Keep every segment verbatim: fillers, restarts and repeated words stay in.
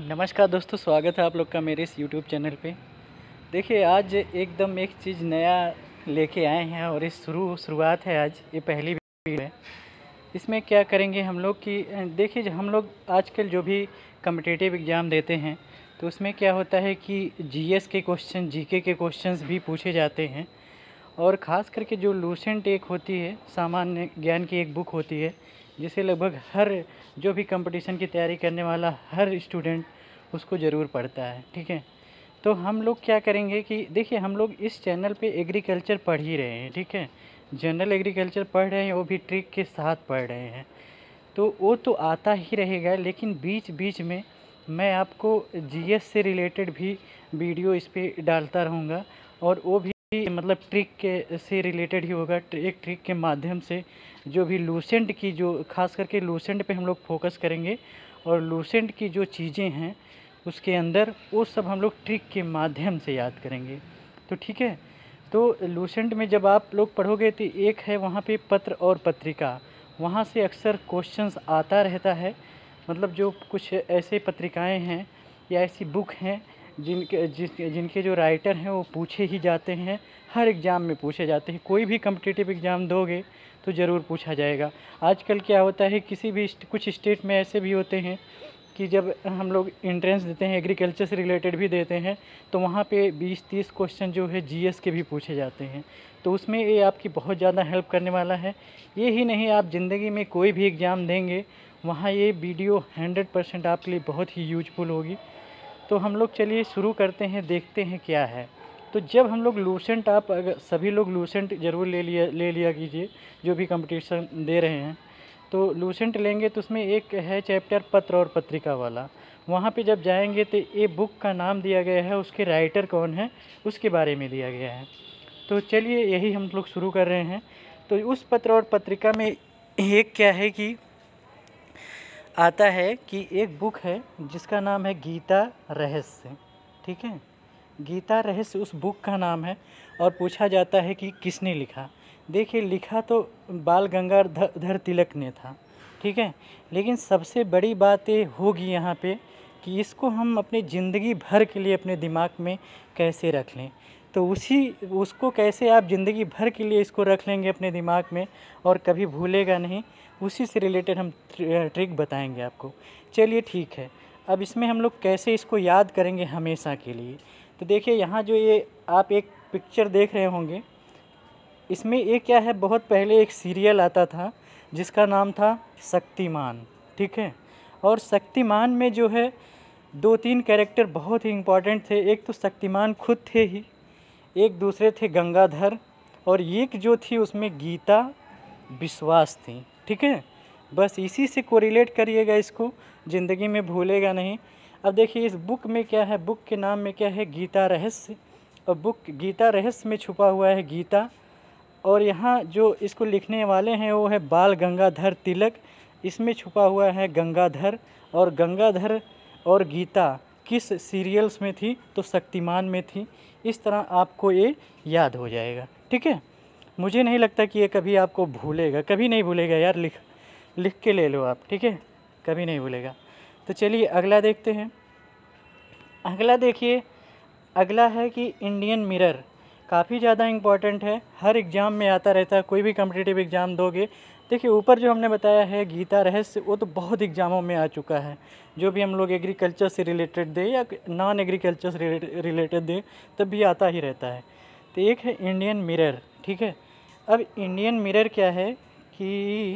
नमस्कार दोस्तों, स्वागत है आप लोग का मेरे इस यूट्यूब चैनल पे। देखिए, आज एकदम एक चीज़ नया लेके आए हैं और इस शुरू शुरुआत है। आज ये पहली वीडियो है। इसमें क्या करेंगे हम लोग कि देखिए, जो हम लोग आजकल जो भी कॉम्पिटिटिव एग्ज़ाम देते हैं तो उसमें क्या होता है कि जीएस के क्वेश्चन, जीके के क्वेश्चंस भी पूछे जाते हैं। और ख़ास करके जो लूसेंट एक होती है, सामान्य ज्ञान की एक बुक होती है, जिसे लगभग हर जो भी कंपटीशन की तैयारी करने वाला हर स्टूडेंट उसको ज़रूर पढ़ता है। ठीक है, तो हम लोग क्या करेंगे कि देखिए, हम लोग इस चैनल पे एग्रीकल्चर पढ़ ही रहे हैं। ठीक है, जनरल एग्रीकल्चर पढ़ रहे हैं, वो भी ट्रिक के साथ पढ़ रहे हैं, तो वो तो आता ही रहेगा। लेकिन बीच बीच में मैं आपको जीएस से रिलेटेड भी वीडियो इस पे डालता रहूँगा, और वो भी मतलब ट्रिक के से रिलेटेड ही होगा। एक ट्रिक के माध्यम से जो भी लूसेंट की, जो खास करके लूसेंट पे हम लोग फोकस करेंगे, और लूसेंट की जो चीज़ें हैं उसके अंदर वो सब हम लोग ट्रिक के माध्यम से याद करेंगे। तो ठीक है, तो लूसेंट में जब आप लोग पढ़ोगे तो एक है वहाँ पे पत्र और पत्रिका, वहाँ से अक्सर क्वेश्चंस आता रहता है। मतलब जो कुछ ऐसे पत्रिकाएं हैं या ऐसी बुक हैं जिनके जिस जिनके जो राइटर हैं वो पूछे ही जाते हैं, हर एग्ज़ाम में पूछे जाते हैं। कोई भी कॉम्पिटिटिव एग्ज़ाम दोगे तो ज़रूर पूछा जाएगा। आजकल क्या होता है, किसी भी कुछ स्टेट में ऐसे भी होते हैं कि जब हम लोग एंट्रेंस देते हैं, एग्रीकल्चर से रिलेटेड भी देते हैं, तो वहाँ पे बीस तीस क्वेश्चन जो है जीएस के भी पूछे जाते हैं। तो उसमें ये आपकी बहुत ज़्यादा हेल्प करने वाला है। ये ही नहीं, आप ज़िंदगी में कोई भी एग्ज़ाम देंगे वहाँ ये वीडियो हंड्रेड परसेंट आपके लिए बहुत ही यूजफुल होगी। तो हम लोग चलिए शुरू करते हैं, देखते हैं क्या है। तो जब हम लोग लूसेंट, आप अगर सभी लोग लूसेंट ज़रूर ले लिया ले लिया कीजिए जो भी कंपटीशन दे रहे हैं। तो लूसेंट लेंगे तो उसमें एक है चैप्टर पत्र और पत्रिका वाला। वहाँ पे जब जाएंगे तो ये बुक का नाम दिया गया है, उसके राइटर कौन है उसके बारे में दिया गया है। तो चलिए यही हम लोग शुरू कर रहे हैं। तो उस पत्र और पत्रिका में एक क्या है कि आता है कि एक बुक है जिसका नाम है गीता रहस्य। ठीक है, गीता रहस्य उस बुक का नाम है, और पूछा जाता है कि किसने लिखा। देखिए, लिखा तो बाल गंगाधर तिलक ने था। ठीक है, लेकिन सबसे बड़ी बात ये होगी यहाँ पे कि इसको हम अपनी ज़िंदगी भर के लिए अपने दिमाग में कैसे रख लें। तो उसी उसको कैसे आप ज़िंदगी भर के लिए इसको रख लेंगे अपने दिमाग में और कभी भूलेगा नहीं, उसी से रिलेटेड हम ट्रिक बताएंगे आपको। चलिए ठीक है, अब इसमें हम लोग कैसे इसको याद करेंगे हमेशा के लिए। तो देखिए, यहाँ जो ये आप एक पिक्चर देख रहे होंगे, इसमें ये क्या है, बहुत पहले एक सीरियल आता था जिसका नाम था शक्तिमान। ठीक है, और शक्तिमान में जो है दो तीन कैरेक्टर बहुत ही इम्पोर्टेंट थे। एक तो शक्तिमान खुद थे ही, एक दूसरे थे गंगाधर, और एक जो थी उसमें गीता विश्वास थी। ठीक है, बस इसी से कोरिलेट करिएगा, इसको ज़िंदगी में भूलेगा नहीं। अब देखिए, इस बुक में क्या है, बुक के नाम में क्या है, गीता रहस्य। और बुक गीता रहस्य में छुपा हुआ है गीता, और यहाँ जो इसको लिखने वाले हैं वो है बाल गंगाधर तिलक। इसमें छुपा हुआ है गंगाधर, और गंगाधर और गीता किस सीरियल्स में थी, तो शक्तिमान में थी। इस तरह आपको ये याद हो जाएगा। ठीक है, मुझे नहीं लगता कि ये कभी आपको भूलेगा, कभी नहीं भूलेगा यार। लिख लिख के ले लो आप, ठीक है, कभी नहीं भूलेगा। तो चलिए अगला देखते हैं। अगला देखिए, अगला है कि इंडियन मिरर। काफ़ी ज़्यादा इम्पॉर्टेंट है, हर एग्ज़ाम में आता रहता है। कोई भी कॉम्पिटिटिव एग्ज़ाम दोगे, देखिए ऊपर जो हमने बताया है गीता रहस्य, वो तो बहुत एग्ज़ामों में आ चुका है। जो भी हम लोग एग्रीकल्चर से रिलेटेड दे या नॉन एग्रीकल्चर से रिलेटेड दे, तब भी आता ही रहता है। तो एक है इंडियन मिरर। ठीक है, अब इंडियन मिरर क्या है कि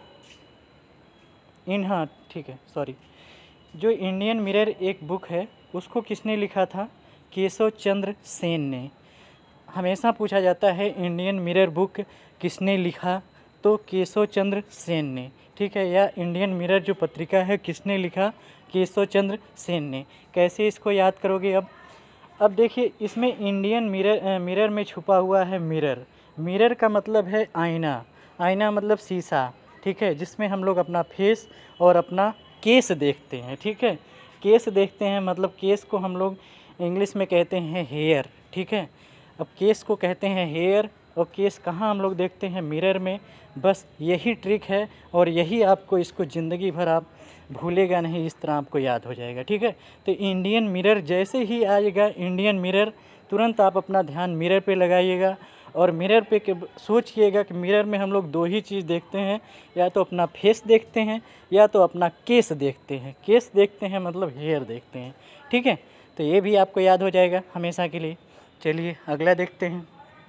इन हाँ ठीक है, सॉरी, जो इंडियन मिरर एक बुक है उसको किसने लिखा था, केशव चंद्र सेन ने। हमेशा पूछा जाता है इंडियन मिरर बुक किसने लिखा, तो केशव चंद्र सेन ने। ठीक है, या इंडियन मिरर जो पत्रिका है किसने लिखा, केशव चंद्र सेन ने। कैसे इसको याद करोगे अब अब देखिए, इसमें इंडियन मिरर मिरर में छुपा हुआ है मिरर। मिरर का मतलब है आईना, आईना मतलब शीशा। ठीक है, जिसमें हम लोग अपना फेस और अपना केस देखते हैं। ठीक है, केस देखते हैं, मतलब केस को हम लोग इंग्लिश में कहते हैं हेयर। ठीक है, अब केस को कहते हैं हेयर और केस कहाँ हम लोग देखते हैं? मिरर में। बस यही ट्रिक है और यही आपको इसको ज़िंदगी भर आप भूलेगा नहीं, इस तरह आपको याद हो जाएगा। ठीक है, तो इंडियन मिरर जैसे ही आएगा, इंडियन मिरर, तुरंत आप अपना ध्यान मिरर पे लगाइएगा और मिरर पे के सोचिएगा कि मिरर में हम लोग दो ही चीज़ देखते हैं, या तो अपना फेस देखते हैं या तो अपना केस देखते हैं। केस देखते हैं मतलब हेयर देखते हैं। ठीक है, तो ये भी आपको याद हो जाएगा हमेशा के लिए। चलिए अगला देखते हैं।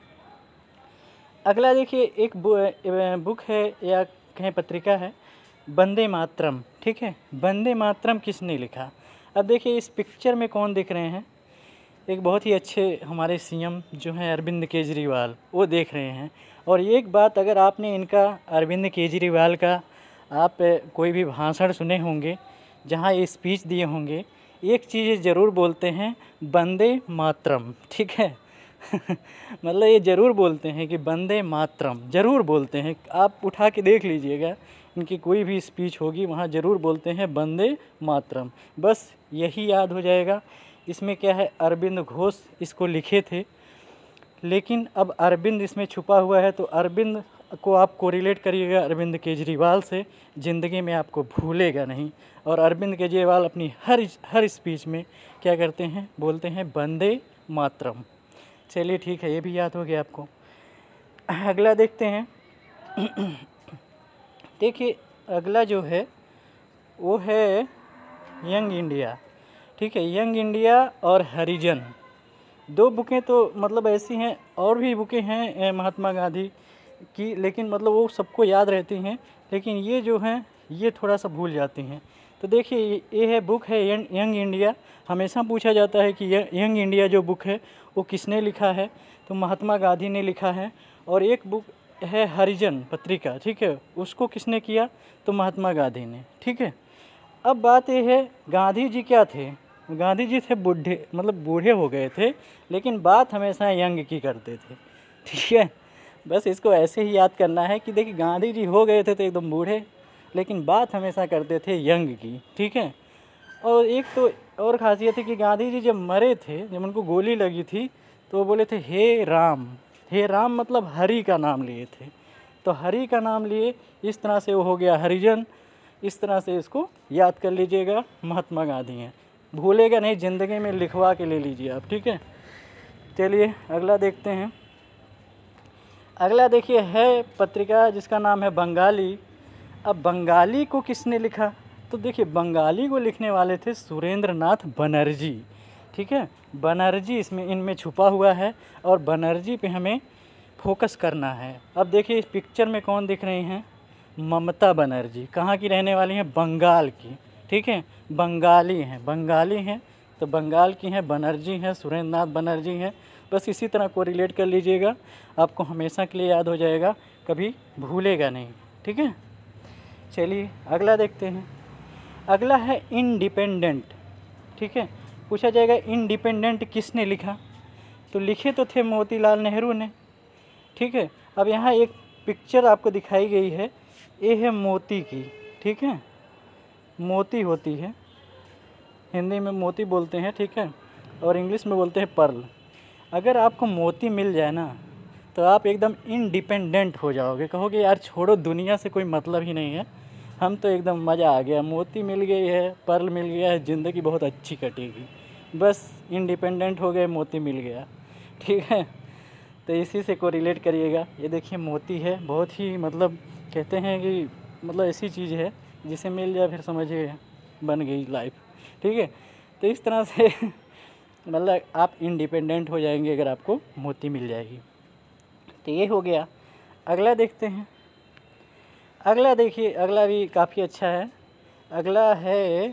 अगला देखिए, एक बुक है या कहें पत्रिका है, वंदे मातरम। ठीक है, वंदे मातरम किसने लिखा? अब देखिए इस पिक्चर में कौन दिख रहे हैं? एक बहुत ही अच्छे हमारे सीएम जो हैं अरविंद केजरीवाल, वो देख रहे हैं। और एक बात, अगर आपने इनका अरविंद केजरीवाल का आप कोई भी भाषण सुने होंगे जहाँ ये स्पीच दिए होंगे, एक चीज़ ज़रूर बोलते हैं, वंदे मातरम। ठीक है मतलब ये ज़रूर बोलते हैं कि वंदे मातरम, ज़रूर बोलते हैं। आप उठा के देख लीजिएगा, इनकी कोई भी स्पीच होगी वहाँ ज़रूर बोलते हैं वंदे मातरम। बस यही याद हो जाएगा। इसमें क्या है, अरविंद घोष इसको लिखे थे, लेकिन अब अरविंद इसमें छुपा हुआ है, तो अरविंद को आप कोरिलेट करिएगा अरविंद केजरीवाल से, ज़िंदगी में आपको भूलेगा नहीं। और अरविंद केजरीवाल अपनी हर हर स्पीच में क्या करते हैं, बोलते हैं वंदे मातरम। चलिए ठीक है, ये भी याद हो गया आपको। अगला देखते हैं। देखिए अगला जो है वो है यंग इंडिया। ठीक है, यंग इंडिया और हरिजन, दो बुकें तो मतलब ऐसी हैं, और भी बुकें हैं महात्मा गांधी की, लेकिन मतलब वो सबको याद रहती हैं, लेकिन ये जो हैं ये थोड़ा सा भूल जाती हैं। तो देखिए ये है बुक है यंग यंग इंडिया। हमेशा पूछा जाता है कि यंग इंडिया जो बुक है वो किसने लिखा है? तो महात्मा गांधी ने लिखा है। और एक बुक है हरिजन पत्रिका, ठीक है, उसको किसने किया? तो महात्मा गांधी ने। ठीक है, अब बात ये है, गांधी जी क्या थे? गांधी जी थे बूढ़े, मतलब बूढ़े हो गए थे, लेकिन बात हमेशा यंग की करते थे। ठीक है, बस इसको ऐसे ही याद करना है कि देखिए गांधी जी हो गए थे तो एकदम बूढ़े, लेकिन बात हमेशा करते थे यंग की। ठीक है, और एक तो और ख़ासियत है कि गांधी जी जब मरे थे, जब उनको गोली लगी थी, तो वो बोले थे हे राम। हे राम मतलब हरि का नाम लिए थे, तो हरि का नाम लिए, इस तरह से वो हो गया हरिजन। इस तरह से इसको याद कर लीजिएगा, महात्मा गांधी हैं, भूलेगा नहीं, ज़िंदगी में लिखवा के ले लीजिए आप। ठीक है, चलिए अगला देखते हैं। अगला देखिए है पत्रिका जिसका नाम है बंगाली। अब बंगाली को किसने लिखा? तो देखिए बंगाली को लिखने वाले थे सुरेंद्र नाथ बनर्जी। ठीक है, बनर्जी इसमें इनमें छुपा हुआ है और बनर्जी पे हमें फोकस करना है। अब देखिए इस पिक्चर में कौन दिख रही हैं? ममता बनर्जी। कहाँ की रहने वाली हैं? बंगाल की। ठीक है, बंगाली हैं, बंगाली हैं, तो बंगाल की हैं, बनर्जी हैं, सुरेंद्र नाथ बनर्जी हैं। बस इसी तरह को रिलेट कर लीजिएगा, आपको हमेशा के लिए याद हो जाएगा, कभी भूलेगा नहीं। ठीक है, चलिए अगला देखते हैं। अगला है इंडिपेंडेंट। ठीक है, पूछा जाएगा इंडिपेंडेंट किसने लिखा? तो लिखे तो थे मोतीलाल नेहरू ने। ठीक है, अब यहाँ एक पिक्चर आपको दिखाई गई है, ये है मोती की। ठीक है, मोती होती है, हिंदी में मोती बोलते हैं। ठीक है, और इंग्लिश में बोलते हैं पर्ल। अगर आपको मोती मिल जाए ना, तो आप एकदम इंडिपेंडेंट हो जाओगे, कहोगे यार छोड़ो, दुनिया से कोई मतलब ही नहीं है, हम तो एकदम मज़ा आ गया, मोती मिल गई है, पर्ल मिल गया है, ज़िंदगी बहुत अच्छी कटेगी। बस इंडिपेंडेंट हो गए, मोती मिल गया। ठीक है, तो इसी से को रिलेट करिएगा। ये देखिए मोती है, बहुत ही मतलब कहते हैं कि मतलब ऐसी चीज़ है जिसे मिल जाए फिर समझिए बन गई लाइफ। ठीक है, तो इस तरह से मतलब आप इंडिपेंडेंट हो जाएंगे अगर आपको मोती मिल जाएगी। तो ये हो गया। अगला देखते हैं। अगला देखिए, अगला भी काफ़ी अच्छा है। अगला है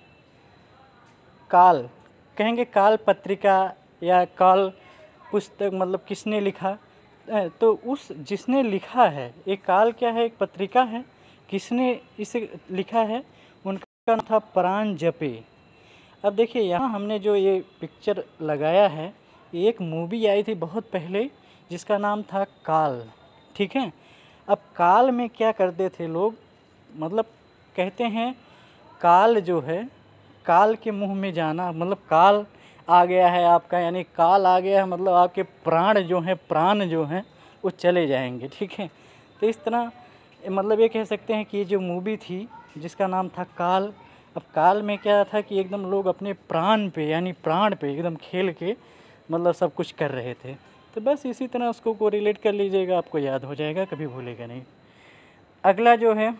काल, कहेंगे काल पत्रिका या काल पुस्तक, मतलब किसने लिखा? तो उस जिसने लिखा है, एक काल क्या है, एक पत्रिका है, किसने इसे लिखा है? उनका नाम था प्राण जपे। अब देखिए यहाँ हमने जो ये पिक्चर लगाया है, ये एक मूवी आई थी बहुत पहले जिसका नाम था काल। ठीक है, अब काल में क्या करते थे लोग, मतलब कहते हैं काल जो है, काल के मुंह में जाना, मतलब काल आ गया है आपका, यानी काल आ गया है, मतलब आपके प्राण जो हैं, प्राण जो हैं वो चले जाएंगे, ठीक है। तो इस तरह मतलब ये कह सकते हैं कि ये जो मूवी थी जिसका नाम था काल, अब काल में क्या था कि एकदम लोग अपने प्राण पे यानी प्राण पे एकदम खेल के मतलब सब कुछ कर रहे थे। तो बस इसी तरह उसको कोरिलेट कर लीजिएगा, आपको याद हो जाएगा, कभी भूलेगा नहीं। अगला जो है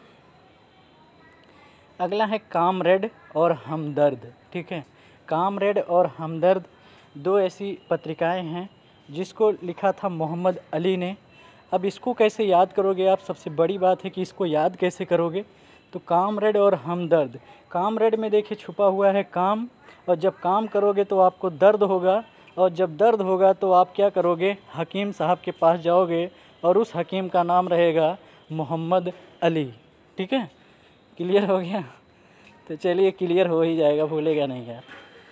अगला है कामरेड और हमदर्द, ठीक है। कामरेड और हमदर्द दो ऐसी पत्रिकाएं हैं जिसको लिखा था मोहम्मद अली ने। अब इसको कैसे याद करोगे आप, सबसे बड़ी बात है कि इसको याद कैसे करोगे। तो कामरेड और हमदर्द, कामरेड में देखिए छुपा हुआ है काम, और जब काम करोगे तो आपको दर्द होगा, और जब दर्द होगा तो आप क्या करोगे, हकीम साहब के पास जाओगे और उस हकीम का नाम रहेगा मोहम्मद अली, ठीक है। क्लियर हो गया? तो चलिए क्लियर हो ही जाएगा, भूलेगा नहीं यार।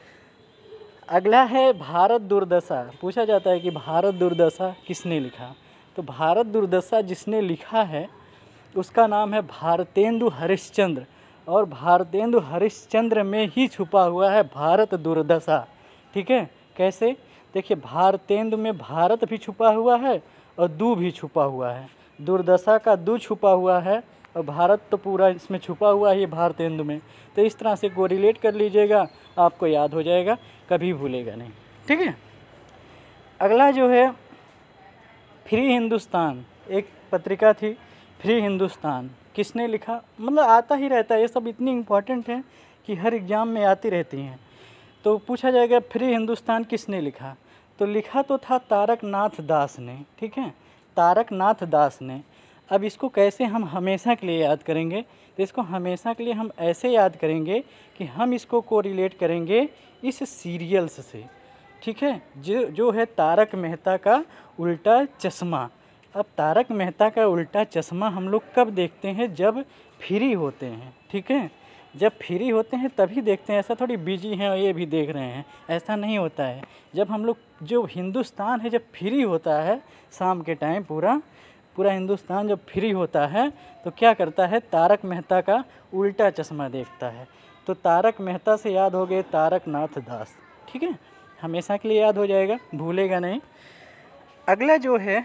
अगला है भारत दुर्दशा। पूछा जाता है कि भारत दुर्दशा किसने लिखा। तो भारत दुर्दशा जिसने लिखा है उसका नाम है भारतेंदु हरिश्चंद्र, और भारतेंदु हरिश्चंद्र में ही छुपा हुआ है भारत दुर्दशा, ठीक है। कैसे? देखिए, भारतेंदु में भारत भी छुपा हुआ है और दू भी छुपा हुआ है, दुर्दशा का दू छुपा हुआ है और भारत तो पूरा इसमें छुपा हुआ है ये भारतेंदु में। तो इस तरह से कोरिलेट कर लीजिएगा, आपको याद हो जाएगा, कभी भूलेगा नहीं, ठीक है। अगला जो है फ्री हिंदुस्तान, एक पत्रिका थी फ्री हिंदुस्तान, किसने लिखा? मतलब आता ही रहता है, ये सब इतनी इम्पोर्टेंट है कि हर एग्ज़ाम में आती रहती हैं। तो पूछा जाएगा फ्री हिंदुस्तान किसने लिखा, तो लिखा तो था तारक नाथ दास ने, ठीक है, तारक नाथ दास ने। अब इसको कैसे हम हमेशा के लिए याद करेंगे, तो इसको हमेशा के लिए हम ऐसे याद करेंगे कि हम इसको कोरिलेट करेंगे इस सीरियल्स से, ठीक है, जो जो है तारक मेहता का उल्टा चश्मा। अब तारक मेहता का उल्टा चश्मा हम लोग कब देखते हैं? जब फ्री होते हैं, ठीक है, जब फ्री होते हैं तभी देखते हैं, ऐसा थोड़ी बिजी हैं और ये भी देख रहे हैं, ऐसा नहीं होता है। जब हम लोग, जो हिंदुस्तान है जब फ्री होता है शाम के टाइम, पूरा पूरा हिंदुस्तान जब फ्री होता है तो क्या करता है, तारक मेहता का उल्टा चश्मा देखता है। तो तारक मेहता से याद हो गए तारक नाथ दास, ठीक है, हमेशा के लिए याद हो जाएगा, भूलेगा नहीं। अगला जो है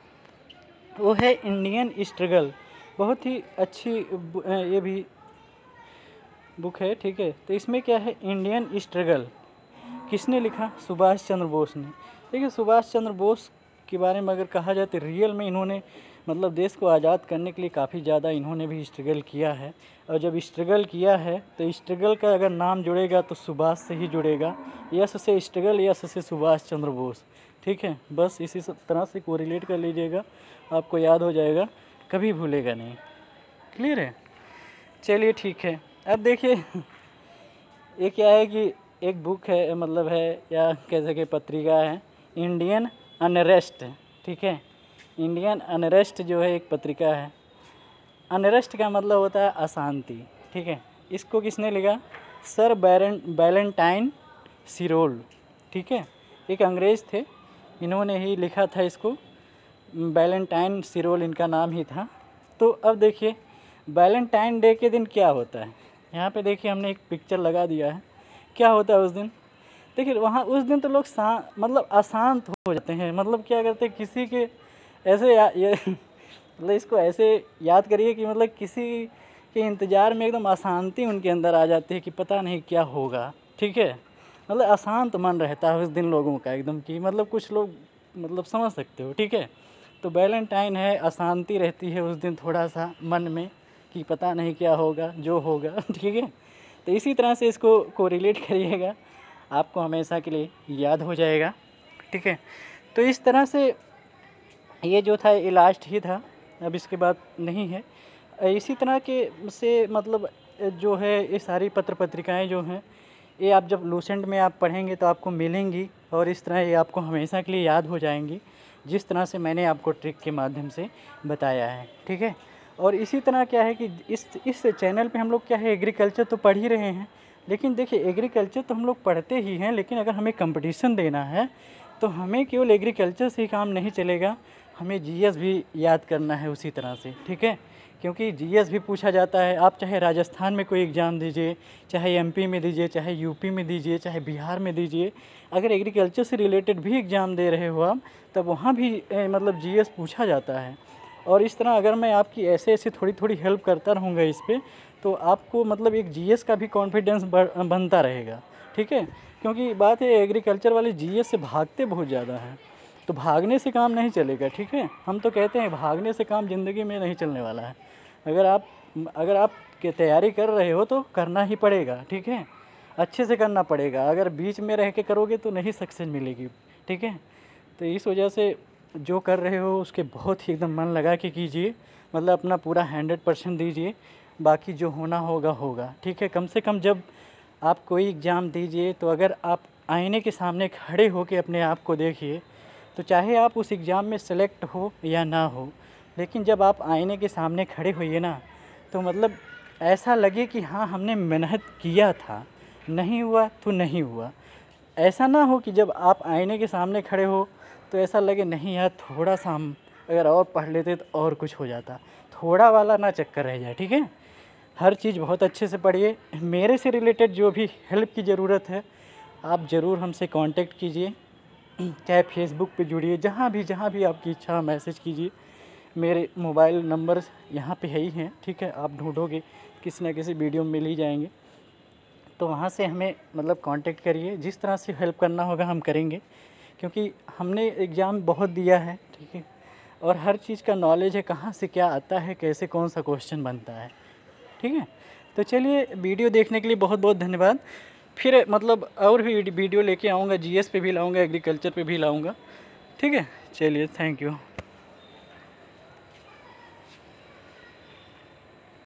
वो है इंडियन स्ट्रगल, बहुत ही अच्छी ये भी बुक है, ठीक है। तो इसमें क्या है, इंडियन स्ट्रगल किसने लिखा? सुभाष चंद्र बोस ने। देखिए, सुभाष चंद्र बोस के बारे में अगर कहा जाए तो रियल में इन्होंने मतलब देश को आज़ाद करने के लिए काफ़ी ज़्यादा इन्होंने भी स्ट्रगल किया है, और जब स्ट्रगल किया है तो स्ट्रगल का अगर नाम जुड़ेगा तो सुभाष से ही जुड़ेगा, यस से स्ट्रगल, यस से सुभाष चंद्र बोस, ठीक है। बस इसी तरह से कोरिलेट कर लीजिएगा, आपको याद हो जाएगा, कभी भूलेगा नहीं। क्लियर है? चलिए ठीक है। अब देखिए ये क्या है कि एक बुक है, मतलब है या कह सके पत्रिका है, इंडियन अनरेस्ट, ठीक है। इंडियन अनरेस्ट जो है एक पत्रिका है। अनरेस्ट का मतलब होता है अशांति, ठीक है। इसको किसने लिखा? सर बैरन बैलेंटाइन सिरोल, ठीक है, एक अंग्रेज़ थे, इन्होंने ही लिखा था इसको, बैलेंटाइन सिरोल इनका नाम ही था। तो अब देखिए बैलेंटाइन डे के दिन क्या होता है, यहाँ पे देखिए हमने एक पिक्चर लगा दिया है, क्या होता है उस दिन। देखिए वहाँ उस दिन तो लोग शा मतलब अशांत हो जाते हैं, मतलब क्या करते हैं, किसी के ऐसे या, ये मतलब इसको ऐसे याद करिए कि मतलब किसी के इंतज़ार में एकदम अशांति उनके अंदर आ जाती है कि पता नहीं क्या होगा, ठीक है। मतलब अशांत मन रहता है उस दिन लोगों का एकदम, कि मतलब कुछ लोग मतलब समझ सकते हो, ठीक है। तो वैलेंटाइन है, अशांति रहती है उस दिन थोड़ा सा मन में कि पता नहीं क्या होगा, जो होगा, ठीक है। तो इसी तरह से इसको कोरिलेट करिएगा, आपको हमेशा के लिए याद हो जाएगा, ठीक है। तो इस तरह से ये जो था ये लास्ट ही था, अब इसके बाद नहीं है। इसी तरह के से मतलब जो है ये सारी पत्र पत्रिकाएं जो हैं ये आप जब लूसेंट में आप पढ़ेंगे तो आपको मिलेंगी, और इस तरह ये आपको हमेशा के लिए याद हो जाएंगी, जिस तरह से मैंने आपको ट्रिक के माध्यम से बताया है, ठीक है। और इसी तरह क्या है कि इस इस चैनल पे हम लोग क्या है, एग्रीकल्चर तो पढ़ ही रहे हैं, लेकिन देखिए एग्रीकल्चर तो हम लोग पढ़ते ही हैं, लेकिन अगर हमें कंपटीशन देना है तो हमें केवल एग्रीकल्चर से ही काम नहीं चलेगा, हमें जीएस भी याद करना है उसी तरह से, ठीक है। क्योंकि जीएस भी पूछा जाता है। आप चाहे राजस्थान में कोई एग्ज़ाम दीजिए, चाहे एमपी में दीजिए, चाहे यूपी में दीजिए, चाहे बिहार में दीजिए, अगर एग्रीकल्चर से रिलेटेड भी एग्ज़ाम दे रहे हो आप, तब वहाँ भी ए, मतलब जीएस पूछा जाता है। और इस तरह अगर मैं आपकी ऐसे ऐसे थोड़ी थोड़ी हेल्प करता रहूँगा इस पर, तो आपको मतलब एक जीएस का भी कॉन्फिडेंस बनता रहेगा, ठीक है। क्योंकि बात है एग्रीकल्चर वाले जीएस से भागते बहुत ज़्यादा हैं, तो भागने से काम नहीं चलेगा, ठीक है। हम तो कहते हैं भागने से काम ज़िंदगी में नहीं चलने वाला है। अगर आप अगर आप की तैयारी कर रहे हो तो करना ही पड़ेगा, ठीक है, अच्छे से करना पड़ेगा। अगर बीच में रह के करोगे तो नहीं सक्सेस मिलेगी, ठीक है। तो इस वजह से जो कर रहे हो उसके बहुत ही एकदम मन लगा के कीजिए, मतलब अपना पूरा हंड्रेड परसेंट दीजिए, बाकी जो होना होगा होगा, ठीक है। कम से कम जब आप कोई एग्ज़ाम दीजिए तो अगर आप आईने के सामने खड़े होकर अपने आप को देखिए, तो चाहे आप उस एग्ज़ाम में सेलेक्ट हो या ना हो, लेकिन जब आप आईने के सामने खड़े होइए ना, तो मतलब ऐसा लगे कि हाँ हमने मेहनत किया था, नहीं हुआ तो नहीं हुआ। ऐसा ना हो कि जब आप आईने के सामने खड़े हो तो ऐसा लगे नहीं यार थोड़ा सा हम अगर और पढ़ लेते तो और कुछ हो जाता, थोड़ा वाला ना चक्कर रह जाए, ठीक है। हर चीज़ बहुत अच्छे से पढ़िए। मेरे से रिलेटेड जो भी हेल्प की ज़रूरत है आप ज़रूर हमसे कांटेक्ट कीजिए, चाहे फेसबुक पे जुड़िए, जहाँ भी जहाँ भी आपकी इच्छा मैसेज कीजिए। मेरे मोबाइल नंबर यहाँ पे है ही हैं, ठीक है। आप ढूंढोगे किसी न किसी वीडियो में मिल ही जाएंगे, तो वहाँ से हमें मतलब कांटेक्ट करिए। जिस तरह से हेल्प करना होगा हम करेंगे, क्योंकि हमने एग्ज़ाम बहुत दिया है, ठीक है, और हर चीज़ का नॉलेज है, कहाँ से क्या आता है, कैसे कौन सा क्वेश्चन बनता है, ठीक है। तो चलिए, वीडियो देखने के लिए बहुत बहुत धन्यवाद। फिर मतलब और भी वीडियो लेके आऊँगा, जीएस पे भी लाऊँगा, एग्रीकल्चर पे भी लाऊँगा, ठीक है। चलिए, थैंक यू।